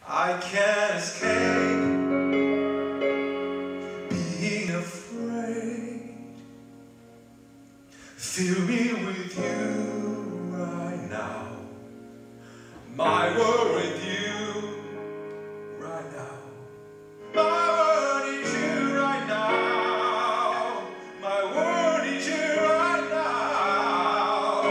I can't escape being afraid. Fill me with you right now. My world with you right now. My world is you right now. My world is you right now.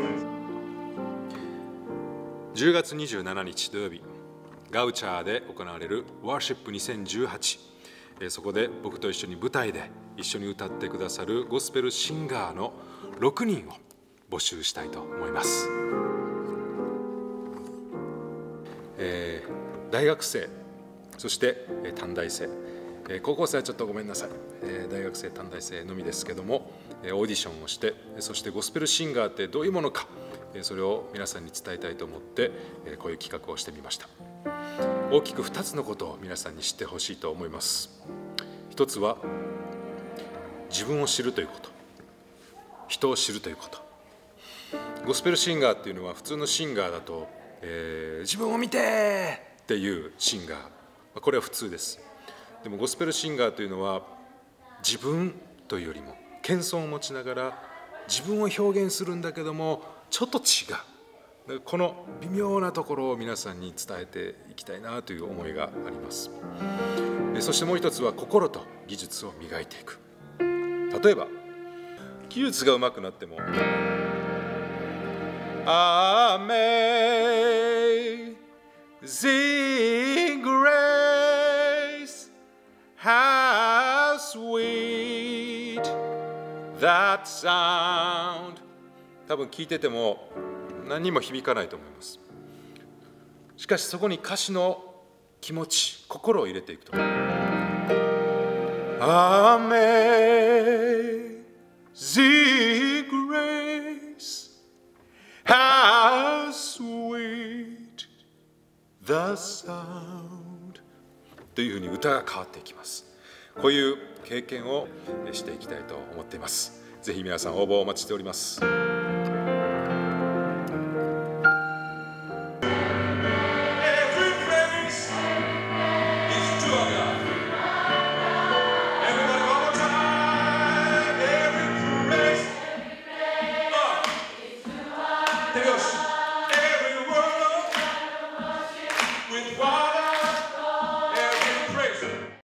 10月27日土曜日、ガウチャーで行われるワーシップ2018、そこで僕と一緒に舞台で一緒に歌ってくださるゴスペルシンガーの6人を募集したいと思います。大学生、そして短大生、高校生はちょっとごめんなさい、大学生短大生のみですけども、オーディションをして、そしてゴスペルシンガーってどういうものか、それを皆さんに伝えたいと思って、こういう企画をしてみました。大きく2つのことを皆さんに知ってほしいと思います。一つは自分を知るということ、人を知るということ。ゴスペルシンガーっていうのは普通のシンガーだと、自分を見てっていうシンガー、これは普通です。でもゴスペルシンガーというのは自分というよりも謙遜を持ちながら自分を表現するんだけどもちょっと違う、この微妙なところを皆さんに伝えていきたいなという思いがあります。そしてもう一つは心と技術を磨いていく。例えば技術がうまくなってもAmazing grace, how sweet that sound。 多分聞いてても何にも響かないと思います。しかしそこに歌詞の気持ち、心を入れていくと Amazing grace, how sweet the sound というふうに歌が変わっていきます。こういう経験をしていきたいと思っています。ぜひ皆さん応募をお待ちしております。